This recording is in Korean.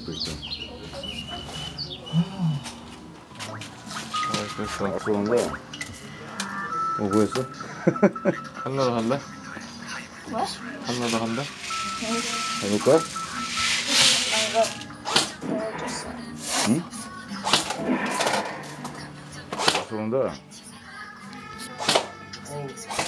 또 있다. 됐어. 좋은데. 뭐 했어? 한나도 할래? 뭐? 한나도 할래? 해볼 거야? 이거 보여줬어. 응? 좋은데. 어우.